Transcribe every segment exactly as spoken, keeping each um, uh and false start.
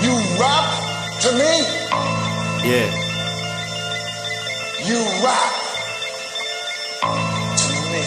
You rap to me? Yeah. You rap to me.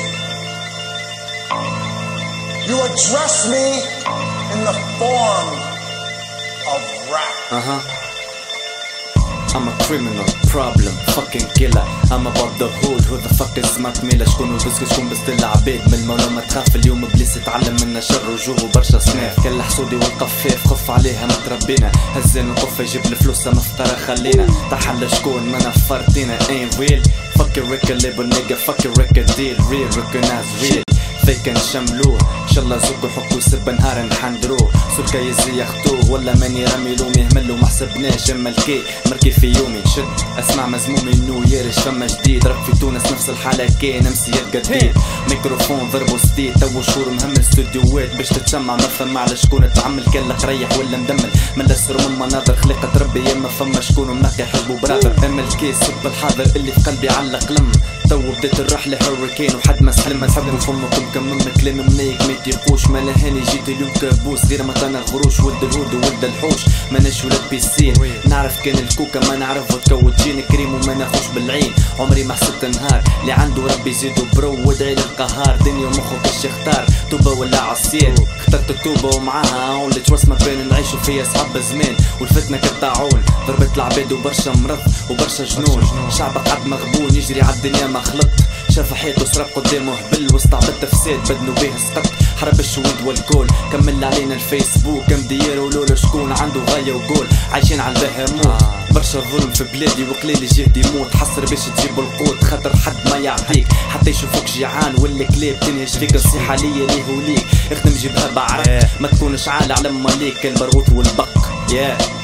You address me in the form of rap. Uh-huh. I'm a criminal, problem, fucking killer. I'm about the hood, who the fuck is Mac Miller. شكون وبسك شكون بستل عبيد من المولى ما تخاف. اليوم ابليس اتعلم منا شر وجوه برشا صناف. كل حسودي والقفاف خف عليها ما تربينا. هزين القفة يجيب الفلوس مفطرة خلينا. تحل شكون ما نفرتينا ain't real. Fuck your record label nigga, fuck your record deal. Real recognize real. فيك نشملوه ان شاء الله زوكو حكو سب نهار نحندروه. سلكا يزي ياخدوه ولا ماني رامي لومي يهملو ما حسبناش اما الكي مركي في يومي. شد اسمع مزمومي انو يارش فما جديد. رب في تونس نفس الحالة كاين امسيات قديد. ميكروفون ضربو ستيت تو شهور مهمل استوديوات باش تتشمع ما فما على شكون تعمل كلك ريح ولا مدمل. من السر من مناظر خليقة ربي يما فما شكون منقي حزبو برادر. اما الكي سب الحاضر اللي في قلبي علق لم. تو بديت الرحلة هوريكين وحد ما سحلم نحبو فمكم كمم كلام منيك ما يتيقوش. ما لهاني جيت اليوم كابوس غير ما طانا غروش. ولد الهود وولد الحوش ماناش ولاد بيسين. نعرف كان الكوكا ما نعرف ودكا وتجيني كريم وما ناخوش بالعين. عمري ما حسبت نهار اللي عنده ربي يزيدو برو وادعي للقهار. دنيا ومخو كاش يختار توبة ولا عصيان. اخترت التوبة ومعاها عون لتوسمة بين نعيشو فيها صحاب زمان. والفتنة كالطاعون ضربت العباد وبرشا مرض وبرشا جنون. شعب قعد مغبون يجري عالدنيا ما خلط. شاف حيط وسرب قدامه هبل واستعبد فساد بدنو بيه سقط. حرب الشهود والكول كمل علينا الفيسبوك. كم ديار ولولا شكون عنده غاية وقول. عايشين على البهموت برشا ظلم في بلادي وقليل يجهد يموت. حصر باش تجيب القوت خاطر حد ما يعطيك. حتى يشوفوك جيعان ولا كلاب تنهج فيك. نصيحة ليا ليه وليك اخدم جيبها بعرق ما تكونش عالي على ماليك البرغوث والبق. yeah.